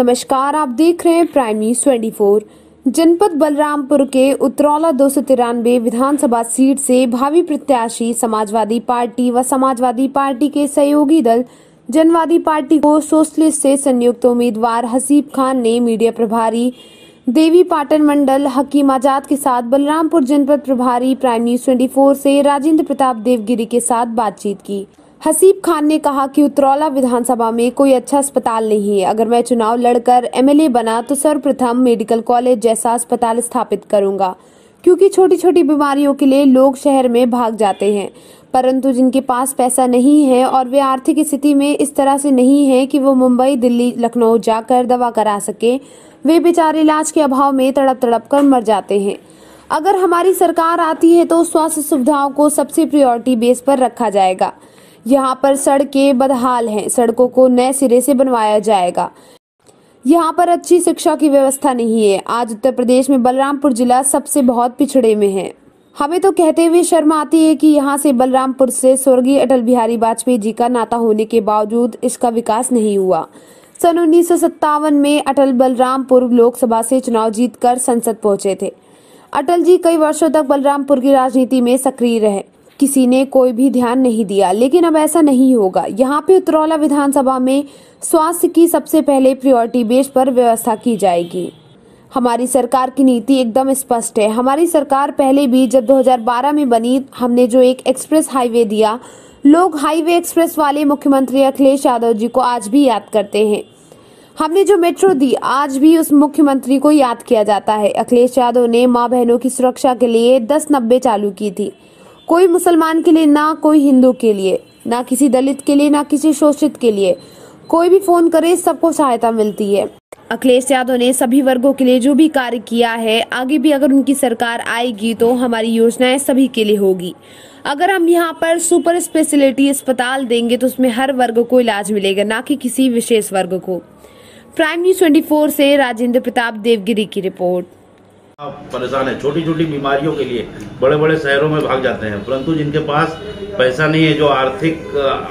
नमस्कार, आप देख रहे हैं प्राइम न्यूज 24। जनपद बलरामपुर के उतरौला 293 विधानसभा सीट से भावी प्रत्याशी समाजवादी पार्टी व समाजवादी पार्टी के सहयोगी दल जनवादी पार्टी को सोशलिस्ट से संयुक्त उम्मीदवार हसीब खान ने मीडिया प्रभारी देवी पाटन मंडल हकीम आजाद के साथ बलरामपुर जनपद प्रभारी प्राइम न्यूज 24 से राजेंद्र प्रताप देवगिरी के साथ बातचीत की। हसीब खान ने कहा कि उतरौला विधानसभा में कोई अच्छा अस्पताल नहीं है। अगर मैं चुनाव लड़कर एमएलए बना तो सर्वप्रथम मेडिकल कॉलेज जैसा अस्पताल स्थापित करूंगा, क्योंकि छोटी छोटी बीमारियों के लिए लोग शहर में भाग जाते हैं, परंतु जिनके पास पैसा नहीं है और वे आर्थिक स्थिति में इस तरह से नहीं है कि वो मुंबई, दिल्ली, लखनऊ जाकर दवा करा सके, वे बेचारे इलाज के अभाव में तड़प तड़प कर मर जाते हैं। अगर हमारी सरकार आती है तो स्वास्थ्य सुविधाओं को सबसे प्रायोरिटी बेस पर रखा जाएगा। यहाँ पर सड़कें बदहाल हैं, सड़कों को नए सिरे से बनवाया जाएगा। यहाँ पर अच्छी शिक्षा की व्यवस्था नहीं है। आज उत्तर प्रदेश में बलरामपुर जिला सबसे बहुत पिछड़े में है। हमें तो कहते हुए शर्म आती है कि यहाँ से बलरामपुर से स्वर्गीय अटल बिहारी वाजपेयी जी का नाता होने के बावजूद इसका विकास नहीं हुआ। सन 1957 में अटल बलरामपुर लोकसभा से चुनाव जीतकर संसद पहुंचे थे। अटल जी कई वर्षों तक बलरामपुर की राजनीति में सक्रिय रहे, किसी ने कोई भी ध्यान नहीं दिया, लेकिन अब ऐसा नहीं होगा। यहाँ पे उतरौला विधानसभा में स्वास्थ्य की सबसे पहले प्रायोरिटी बेस पर व्यवस्था की जाएगी। हमारी सरकार की नीति एकदम स्पष्ट है। हमारी सरकार पहले भी जब 2012 में बनी, हमने जो एक एक्सप्रेस हाईवे दिया, लोग हाईवे एक्सप्रेस वाले मुख्यमंत्री अखिलेश यादव जी को आज भी याद करते हैं। हमने जो मेट्रो दी, आज भी उस मुख्यमंत्री को याद किया जाता है। अखिलेश यादव ने माँ बहनों की सुरक्षा के लिए 1090 चालू की थी। कोई मुसलमान के लिए ना, कोई हिंदू के लिए ना, किसी दलित के लिए ना, किसी शोषित के लिए। कोई भी फोन करे सबको सहायता मिलती है। अखिलेश यादव ने सभी वर्गों के लिए जो भी कार्य किया है, आगे भी अगर उनकी सरकार आएगी तो हमारी योजनाएं सभी के लिए होगी। अगर हम यहाँ पर सुपर स्पेशलिटी अस्पताल देंगे तो उसमें हर वर्ग को इलाज मिलेगा, ना कि किसी विशेष वर्ग को। प्राइम न्यूज 24 से राजेंद्र प्रताप देवगिरी की रिपोर्ट। परेशान है, छोटी छोटी बीमारियों के लिए बड़े बड़े शहरों में भाग जाते हैं, परंतु जिनके पास पैसा नहीं है, जो आर्थिक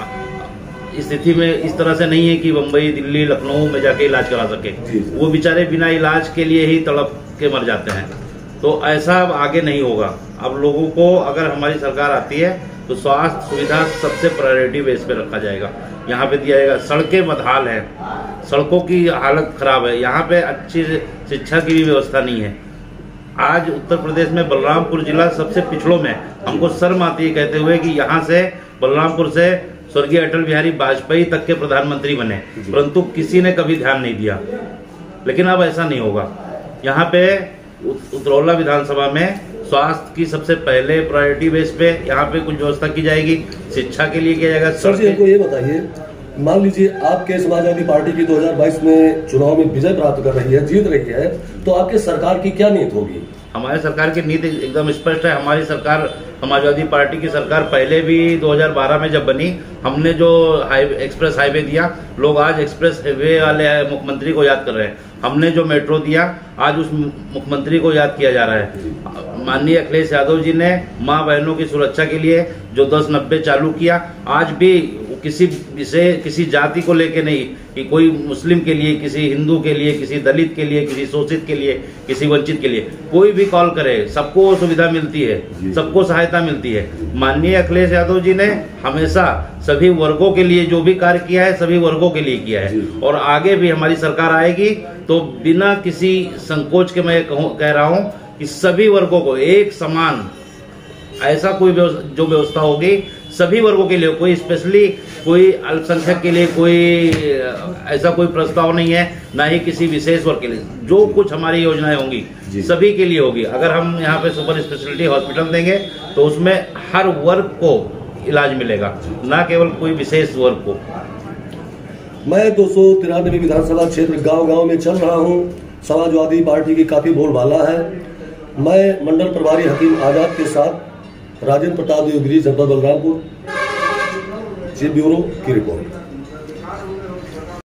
स्थिति में इस तरह से नहीं है कि मुंबई, दिल्ली, लखनऊ में जाके इलाज करा सके, वो बेचारे बिना इलाज के लिए ही तड़प के मर जाते हैं। तो ऐसा अब आगे नहीं होगा। अब लोगों को, अगर हमारी सरकार आती है तो स्वास्थ्य सुविधा सबसे प्रायोरिटी बेस पे रखा जाएगा, यहाँ पे दिया जाएगा। सड़कें बदहाल है, सड़कों की हालत खराब है, यहाँ पे अच्छी शिक्षा की भी व्यवस्था नहीं है। आज उत्तर प्रदेश में बलरामपुर जिला सबसे पिछड़ों में। हमको शर्म आती है कहते हुए कि यहाँ से बलरामपुर से स्वर्गीय अटल बिहारी वाजपेयी तक के प्रधानमंत्री बने, परंतु किसी ने कभी ध्यान नहीं दिया। लेकिन अब ऐसा नहीं होगा। यहाँ पे उतरौला विधानसभा में स्वास्थ्य की सबसे पहले प्रायोरिटी बेस पे यहाँ पे कुछ व्यवस्था की जाएगी, शिक्षा के लिए किया जाएगा। सर जी, हमको ये बताइए, मान लीजिए आपके समाजवादी पार्टी की 2022 में चुनाव में विजय प्राप्त कर रही है, जीत रही है, तो आपके सरकार की क्या नीति होगी? हमारी सरकार की नीति एकदम स्पष्ट है। हमारी सरकार, समाजवादी पार्टी की सरकार पहले भी 2012 में जब बनी, हमने जो एक्सप्रेस हाईवे दिया, लोग आज एक्सप्रेस वे वाले मुख्यमंत्री को याद कर रहे हैं। हमने जो मेट्रो दिया, आज उस मुख्यमंत्री को याद किया जा रहा है। माननीय अखिलेश यादव जी ने माँ बहनों की सुरक्षा के लिए जो 1090 चालू किया, आज भी किसी जाति को लेके नहीं कि कोई मुस्लिम के लिए, किसी हिंदू के लिए, किसी दलित के लिए, किसी शोषित के लिए, किसी वंचित के लिए, कोई भी कॉल करे सबको सुविधा मिलती है, सबको सहायता मिलती है। माननीय अखिलेश यादव जी ने हमेशा सभी वर्गों के लिए जो भी कार्य किया है, सभी वर्गों के लिए किया है, और आगे भी हमारी सरकार आएगी तो बिना किसी संकोच के मैं कह रहा हूँ कि सभी वर्गों को एक समान, ऐसा कोई जो व्यवस्था होगी सभी वर्गों के लिए, कोई स्पेशली कोई अल्पसंख्यक के लिए कोई ऐसा कोई प्रस्ताव नहीं है, ना ही किसी विशेष वर्ग के लिए। जो कुछ हमारी योजनाएं होंगी सभी के लिए होगी। अगर हम यहाँ पे सुपर स्पेशलिटी हॉस्पिटल देंगे तो उसमें हर वर्ग को इलाज मिलेगा, ना केवल कोई विशेष वर्ग को। मैं 293 विधानसभा क्षेत्र गांव-गांव में चल रहा हूं। समाजवादी पार्टी की काफी बोलबाला है। मैं मंडल प्रभारी हकीम आजाद के साथ राजेंद्र प्रताप देवगिरी, जनपद बलरामपुर, जी ब्यूरो की रिपोर्ट।